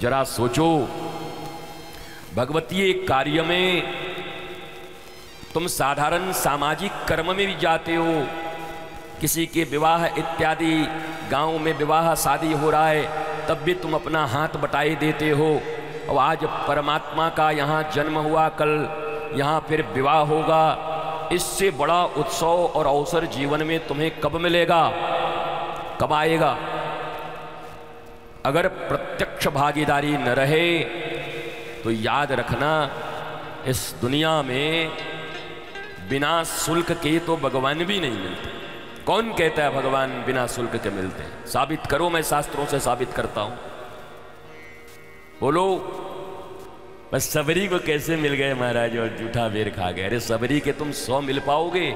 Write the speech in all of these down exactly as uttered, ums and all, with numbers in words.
जरा सोचो, भगवतीय कार्य में तुम साधारण सामाजिक कर्म में भी जाते हो, किसी के विवाह इत्यादि, गांव में विवाह शादी हो रहा है तब भी तुम अपना हाथ बटाई देते हो। और आज परमात्मा का यहाँ जन्म हुआ, कल यहाँ फिर विवाह होगा, इससे बड़ा उत्सव और अवसर जीवन में तुम्हें कब मिलेगा, कब आएगा? अगर प्रत्यक्ष भागीदारी न रहे तो याद रखना, इस दुनिया में बिना शुल्क के तो भगवान भी नहीं मिलते। कौन कहता है भगवान बिना शुल्क के मिलते हैं? साबित करो, मैं शास्त्रों से साबित करता हूं। बोलो, बस सबरी को कैसे मिल गए महाराज और जूठा बेर खा गए? अरे सबरी के तुम सौ मिल पाओगे?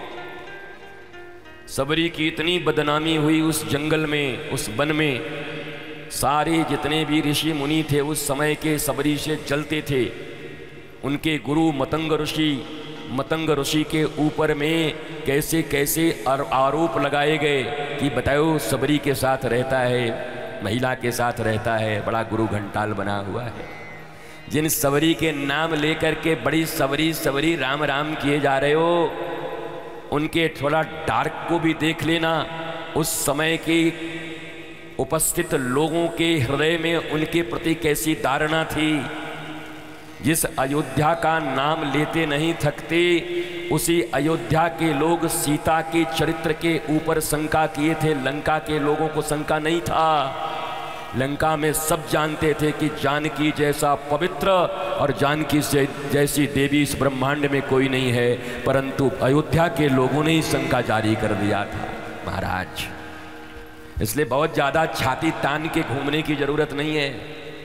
सबरी की इतनी बदनामी हुई उस जंगल में, उस वन में, सारे जितने भी ऋषि मुनि थे उस समय के सबरी से जलते थे। उनके गुरु मतंग ऋषि, मतंग ऋषि के ऊपर में कैसे कैसे आरोप लगाए गए कि बताओ सबरी के साथ रहता है, महिला के साथ रहता है, बड़ा गुरु घंटाल बना हुआ है। जिन सबरी के नाम लेकर के बड़ी सबरी सबरी राम राम किए जा रहे हो, उनके थोड़ा डार्क को भी देख लेना। उस समय के उपस्थित लोगों के हृदय में उनके प्रति कैसी धारणा थी। जिस अयोध्या का नाम लेते नहीं थकते, उसी अयोध्या के लोग सीता के चरित्र के ऊपर शंका किए थे। लंका के लोगों को शंका नहीं था। लंका में सब जानते थे कि जानकी जैसा पवित्र और जानकी से जैसी देवी इस ब्रह्मांड में कोई नहीं है, परंतु अयोध्या के लोगों ने ही शंका जारी कर दिया था महाराज। इसलिए बहुत ज्यादा छाती तान के घूमने की जरूरत नहीं है।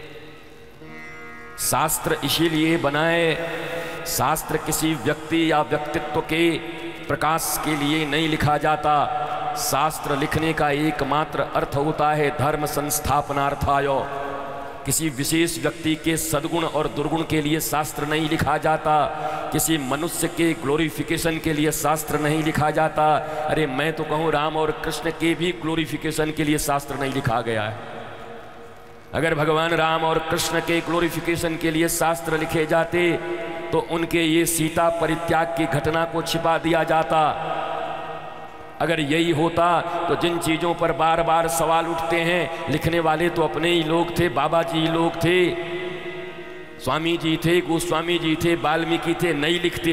शास्त्र इसीलिए बनाए, शास्त्र किसी व्यक्ति या व्यक्तित्व के प्रकाश के लिए नहीं लिखा जाता। शास्त्र लिखने का एकमात्र अर्थ होता है धर्म संस्थापनार्थाय। किसी विशेष व्यक्ति के सद्गुण और दुर्गुण के लिए शास्त्र नहीं लिखा जाता। किसी मनुष्य के ग्लोरिफिकेशन के लिए शास्त्र नहीं लिखा जाता। अरे मैं तो कहूँ राम और कृष्ण के भी ग्लोरिफिकेशन के लिए शास्त्र नहीं लिखा गया है। अगर भगवान राम और कृष्ण के ग्लोरिफिकेशन के लिए शास्त्र लिखे जाते तो उनके ये सीता परित्याग की घटना को छिपा दिया जाता। अगर यही होता तो जिन चीज़ों पर बार बार सवाल उठते हैं, लिखने वाले तो अपने ही लोग थे, बाबा जी लोग थे, स्वामी जी थे, गोस्वामी जी थे, वाल्मीकि थे, नहीं लिखते।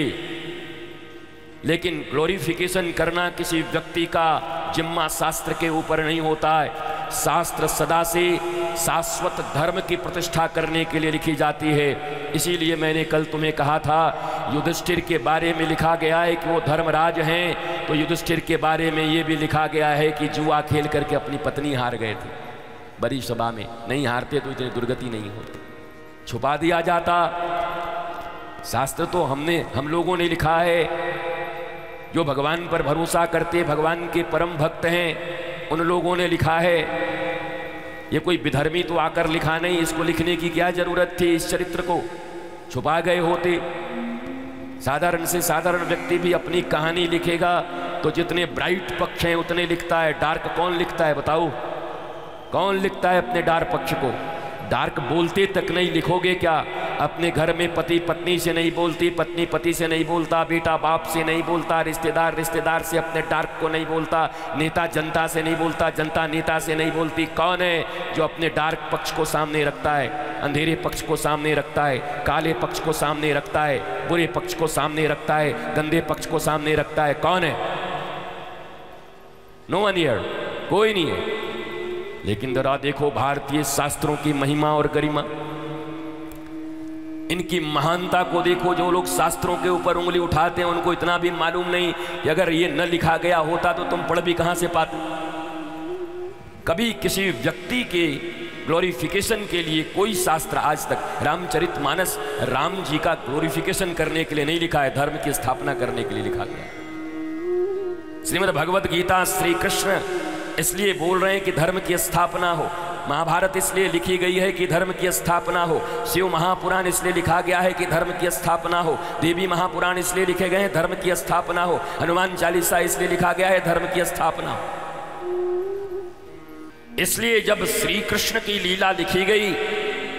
लेकिन ग्लोरिफिकेशन करना किसी व्यक्ति का जिम्मा शास्त्र के ऊपर नहीं होता है। शास्त्र सदा से शाश्वत धर्म की प्रतिष्ठा करने के लिए लिखी जाती है। इसीलिए मैंने कल तुम्हें कहा था, युधिष्ठिर के बारे में लिखा गया है कि वो धर्मराज हैं, तो युधिष्ठिर के बारे में ये भी लिखा गया है कि जुआ खेल करके अपनी पत्नी हार गए थे। बड़ी सभा में नहीं हारते तो इतनी दुर्गति नहीं होती, छुपा दिया जाता। शास्त्र तो हमने हम लोगों ने लिखा है। जो भगवान पर भरोसा करते, भगवान के परम भक्त हैं, उन लोगों ने लिखा है। ये कोई विधर्मी तो आकर लिखा नहीं, इसको लिखने की क्या जरूरत थी? इस चरित्र को छुपा गए होते। साधारण से साधारण व्यक्ति भी अपनी कहानी लिखेगा तो जितने ब्राइट पक्ष हैं उतने लिखता है। डार्क कौन लिखता है बताओ? कौन लिखता है अपने डार्क पक्ष को? डार्क बोलते तक नहीं लिखोगे क्या? अपने घर में पति पत्नी से नहीं बोलती, पत्नी पति से नहीं बोलता, बेटा बाप से नहीं बोलता, रिश्तेदार रिश्तेदार से अपने डार्क को नहीं बोलता, नेता जनता से नहीं बोलता, जनता नेता से नहीं बोलती। कौन है जो अपने डार्क पक्ष को सामने रखता है, अंधेरे पक्ष को सामने रखता है, काले पक्ष को सामने रखता है, बुरे पक्ष को सामने रखता है, गंदे पक्ष को सामने रखता है? कौन है? नो वन हियर, कोई नहीं है। लेकिन जरा देखो भारतीय शास्त्रों की महिमा और गरिमा, इनकी महानता को देखो। जो लोग शास्त्रों के ऊपर उंगली उठाते हैं उनको इतना भी मालूम नहीं कि अगर ये न लिखा गया होता तो तुम पढ़ भी कहां से पाते। कभी किसी व्यक्ति के ग्लोरिफिकेशन के लिए कोई शास्त्र आज तक, रामचरितमानस राम जी का ग्लोरिफिकेशन करने के लिए नहीं लिखा है, धर्म की स्थापना करने के लिए लिखा गया। श्रीमद् भगवत गीता श्री कृष्ण इसलिए बोल रहे हैं कि धर्म की स्थापना हो। महाभारत इसलिए लिखी गई है कि धर्म की स्थापना हो। शिव महापुराण इसलिए लिखा गया है कि धर्म की स्थापना हो। देवी महापुराण इसलिए लिखे गए हैं धर्म की स्थापना हो। हनुमान चालीसा इसलिए लिखा गया है धर्म की स्थापना हो। इसलिए जब श्री कृष्ण की लीला लिखी गई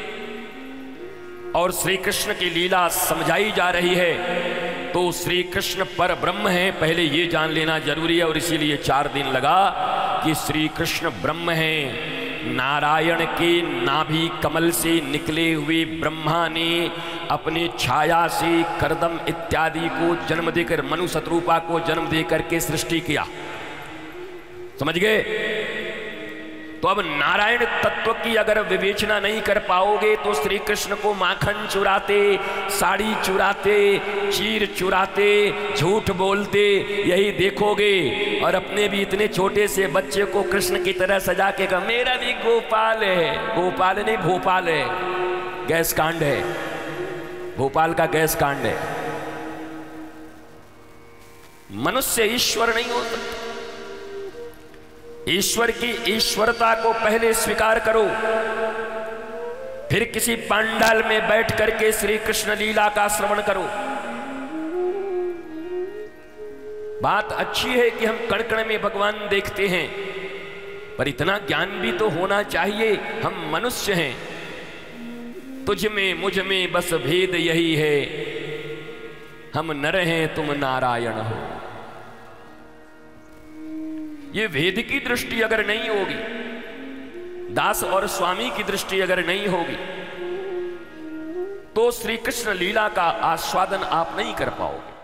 और श्री कृष्ण की लीला समझाई जा रही है, तो श्री कृष्ण पर ब्रह्म है, पहले ये जान लेना जरूरी है। और इसीलिए चार दिन लगा कि श्री कृष्ण ब्रह्म हैं। नारायण के नाभि कमल से निकले हुए ब्रह्मा ने अपने छाया से करदम इत्यादि को जन्म देकर, मनु शत्रुपा को जन्म देकर के सृष्टि किया। समझ गए? तो अब नारायण तत्व की अगर विवेचना नहीं कर पाओगे तो श्री कृष्ण को माखन चुराते, साड़ी चुराते, चीर चुराते, झूठ बोलते यही देखोगे। और अपने भी इतने छोटे से बच्चे को कृष्ण की तरह सजा के कहा मेरा भी गोपाल है। गोपाल नहीं, भोपाल है, गैस कांड है, भोपाल का गैस कांड है। मनुष्य ईश्वर नहीं हो सकता। ईश्वर की ईश्वरता को पहले स्वीकार करो, फिर किसी पंडाल में बैठ करके श्री कृष्ण लीला का श्रवण करो। बात अच्छी है कि हम कण कण में भगवान देखते हैं, पर इतना ज्ञान भी तो होना चाहिए। हम मनुष्य हैं, तुझ में मुझ में बस भेद यही है, हम नर हैं तुम नारायण हो। ये वेद की दृष्टि अगर नहीं होगी, दास और स्वामी की दृष्टि अगर नहीं होगी, तो श्री कृष्ण लीला का आस्वादन आप नहीं कर पाओगे।